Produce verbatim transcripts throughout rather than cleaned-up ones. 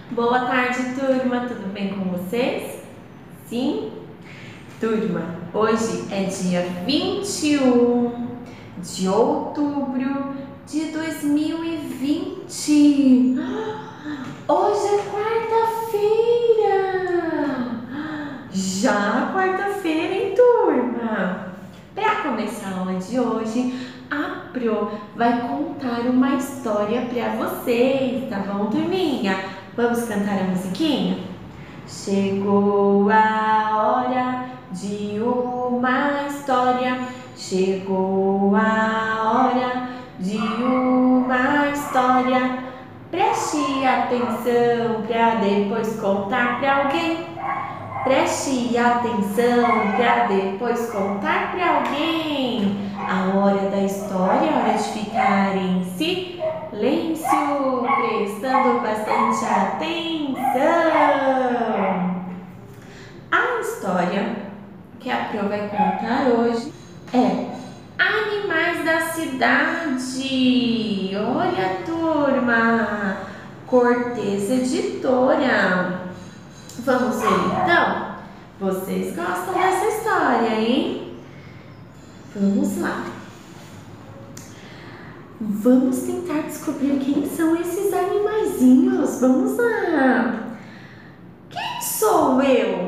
Boa tarde, turma. Tudo bem com vocês? Sim? Turma, hoje é dia vinte e um de outubro de dois mil e vinte. Hoje é quarta-feira. Já quarta-feira, hein, turma? Para começar a aula de hoje, a Pro vai contar uma história para vocês, tá bom, turminha? Vamos cantar a musiquinha? Chegou a hora de uma história, chegou a hora de uma história. Preste atenção para depois contar para alguém. Preste atenção para depois contar para alguém. A hora da história, a hora de ficar em silêncio, prestando bastante atenção. A história que a Pro vai contar hoje é Animais da Cidade. Olha, turma, Cortez Editora. Vamos ver então? Vocês gostam dessa história, hein? Vamos lá. Vamos tentar descobrir quem são esses animaizinhos. Vamos lá. Quem sou eu?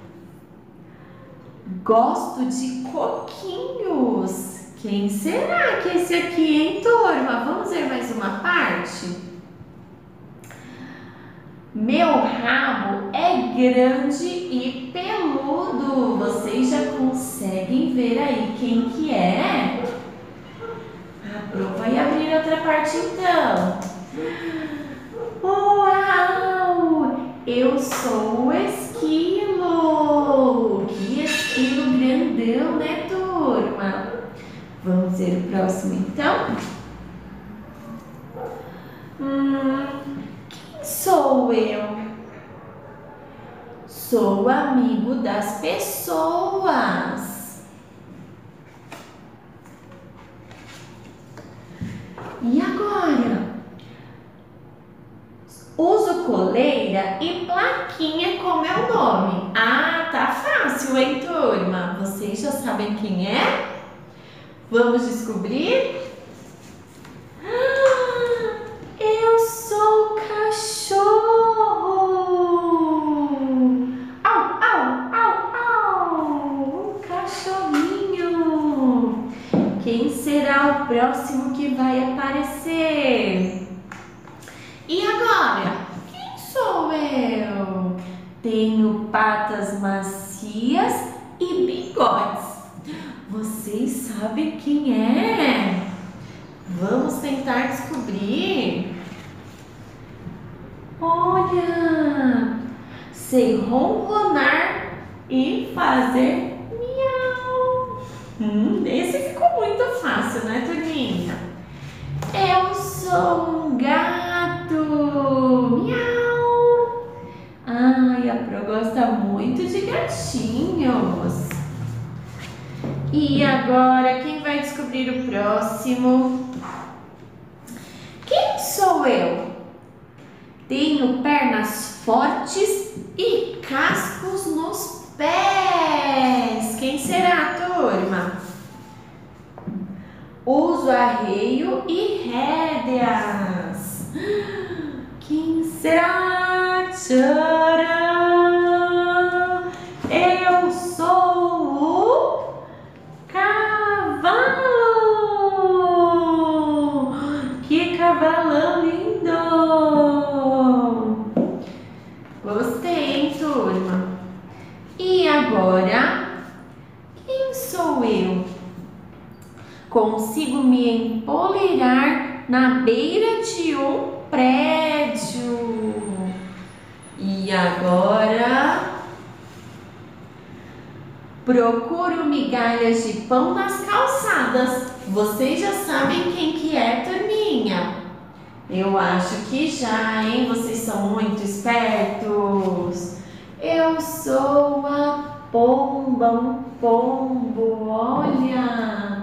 Gosto de coquinhos. Quem será que é esse aqui, hein, turma? Vamos ver mais uma parte? Meu rabo é grande e peludo. Vocês já conseguem ver aí quem que é? A Pro vai abrir outra parte então. Uau! Eu sou o esquilo. Que esquilo grandão, né, turma? Vamos ver o próximo então? Hum... Sou eu. Sou amigo das pessoas. E agora? Uso coleira e plaquinha com meu nome. Ah, tá fácil, hein, turma? Vocês já sabem quem é? Vamos descobrir? Eu sou o cachorro! Au, au, au, au! Um cachorrinho! Quem será o próximo que vai aparecer? E agora? Quem sou eu? Tenho patas macias e bigodes. Vocês sabem quem é? Vamos tentar descobrir. Olha, sei ronronar e fazer miau. Hum, esse ficou muito fácil, né, turminha? Eu sou um gato. Miau. Ai, a Pro gosta muito de gatinhos. E agora, quem vai descobrir o próximo? Quem sou eu? Tenho pernas fortes e cascos nos pés. Quem será, turma? Uso arreio e rédeas. Quem será? Tcharam! Eu sou o cavalo. Que cavalão lindo! Gostei, hein, turma? E agora, quem sou eu? Consigo me empoleirar na beira de um prédio. E agora, procuro migalhas de pão nas calçadas. Vocês já sabem quem que é, turminha? Eu acho que já, hein? Vocês são muito espertos. Eu sou a pomba, um pombo, olha.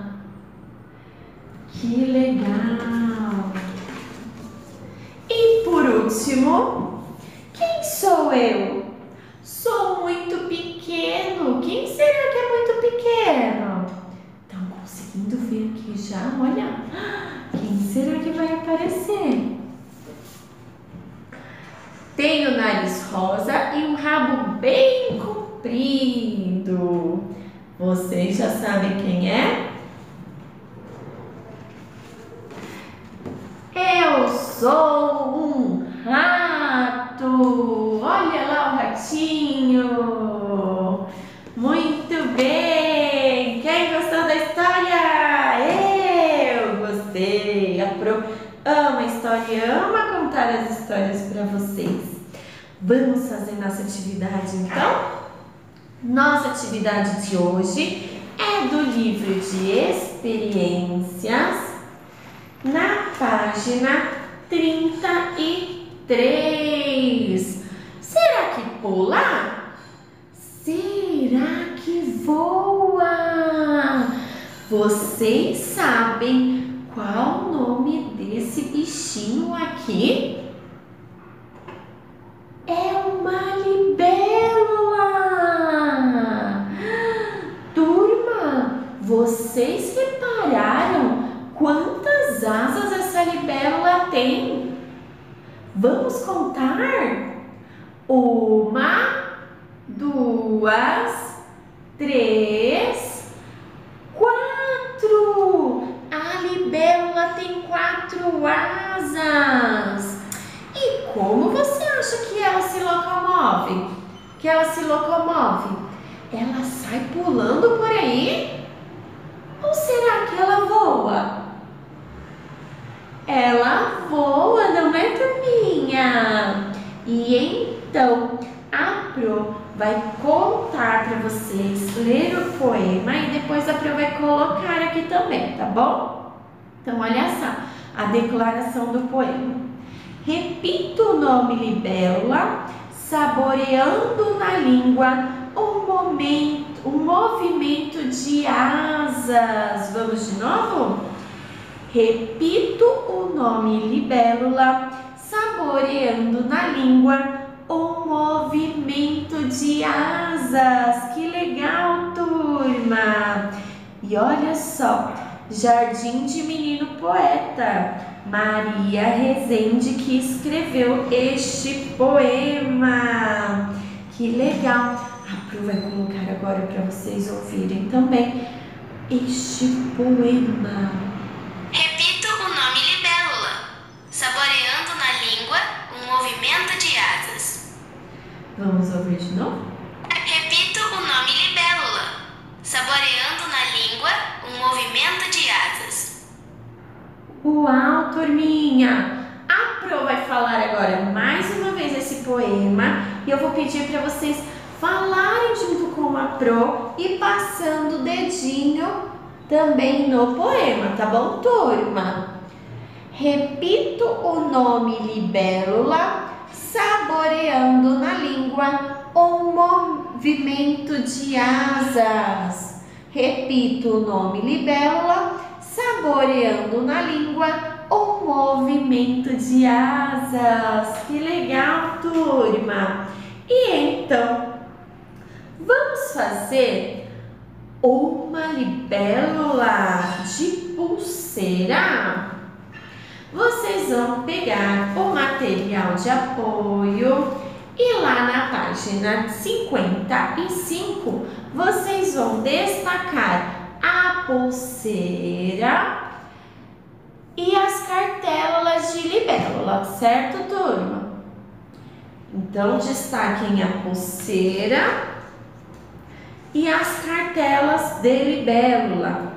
Que legal. E por último, Sou eu. Sou muito pequeno. Quem será que é muito pequeno? Estão conseguindo ver aqui já? Olha. Quem será que vai aparecer? Tem o nariz rosa e um rabo bem comprido. Vocês já sabem quem é? Eu sou um rato. Olha lá o ratinho. Muito bem. Quem gostou da história? Eu gostei. A Pro ama história, ama contar as histórias para vocês. Vamos fazer nossa atividade então? Nossa atividade de hoje é do livro de experiências, na página trinta e três. Será que pula? Será que voa? Vocês sabem qual o nome desse bichinho aqui? É uma libélula! Turma, vocês repararam quantas asas essa libélula tem? Vamos contar? Uma, duas, três, quatro! A libélula tem quatro asas. E como você acha que ela se locomove? Que ela se locomove? Ela sai pulando por aí? Ou será que ela voa? Ela voa, não é, turminha? E então, a Pro vai contar para vocês, ler o poema e depois a Pro vai colocar aqui também, tá bom? Então, olha só, a declaração do poema. Repito o nome libélula, saboreando na língua um momento, um movimento de asas. Vamos de novo? Repito o nome libélula, saboreando na língua um movimento de asas. Que legal, turma! E olha só, Jardim de Menino Poeta, Maria Rezende, que escreveu este poema. Que legal! A Pro vai colocar agora para vocês ouvirem também este poema. Repito o nome libélula, saboreando na língua um movimento de asas. Vamos ouvir de novo? Repito o nome libélula, saboreando na língua um movimento de asas. Uau, turminha! A Pro vai falar agora mais uma vez esse poema e eu vou pedir para vocês falarem junto com a Pro e passando o dedinho também no poema, tá bom, turma? Repito o nome libélula, saboreando na língua um movimento de asas. Repito o nome libélula, saboreando na língua um movimento de asas. Que legal, turma! E então, vamos fazer uma libélula de pulseira? Vocês vão pegar o material de apoio e lá na página cinquenta e cinco, vocês vão destacar a pulseira e as cartelas de libélula, certo, turma? Então, destaquem a pulseira e as cartelas de libélula.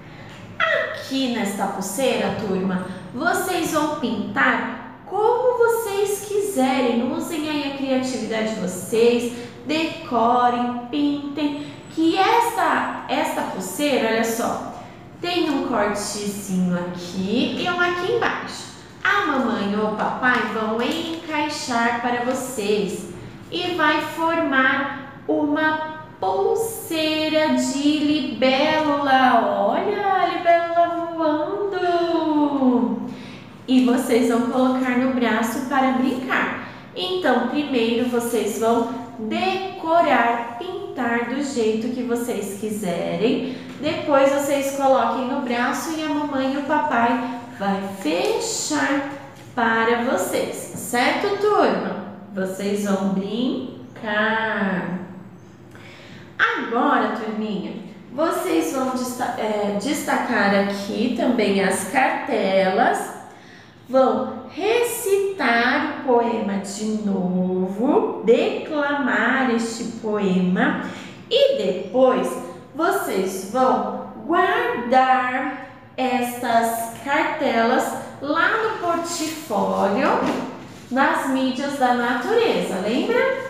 Aqui nesta pulseira, turma, vocês vão pintar como vocês quiserem. Usem aí a criatividade de vocês, decorem, pintem. Que esta, esta pulseira, olha só, tem um cortezinho aqui e um aqui embaixo. A mamãe ou o papai vão encaixar para vocês e vai formar uma pulseira de libélula. Olha a libélula voando! E vocês vão colocar no braço para brincar. Então, primeiro vocês vão decorar, pintar do jeito que vocês quiserem. Depois vocês coloquem no braço e a mamãe e o papai vai fechar para vocês, certo, turma? Vocês vão brincar. Agora, turminha, vocês vão desta- é, destacar aqui também as cartelas, vão recitar o poema de novo, declamar este poema e depois vocês vão guardar estas cartelas lá no portfólio, nas mídias da natureza, lembra?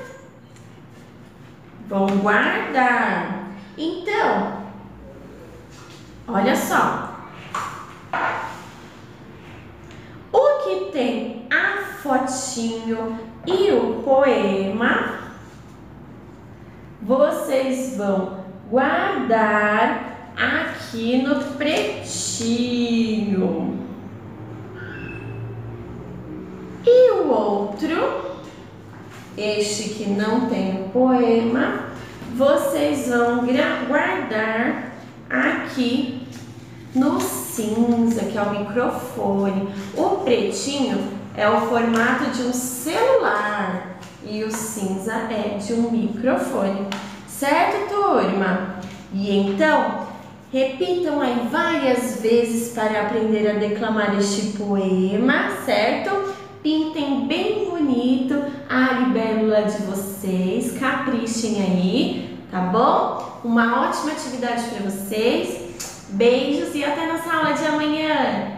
Vão guardar. Então, olha só. O que tem a fotinho e o poema, vocês vão guardar aqui no pretinho. E o outro, este que não tem o poema, vocês vão guardar aqui no cinza, que é o microfone. O pretinho é o formato de um celular e o cinza é de um microfone. Certo, turma? E então, repitam aí várias vezes para aprender a declamar este poema, certo? Pintem bem bonito a libélula de vocês, caprichem aí, tá bom? Uma ótima atividade para vocês. Beijos e até nossa aula de amanhã!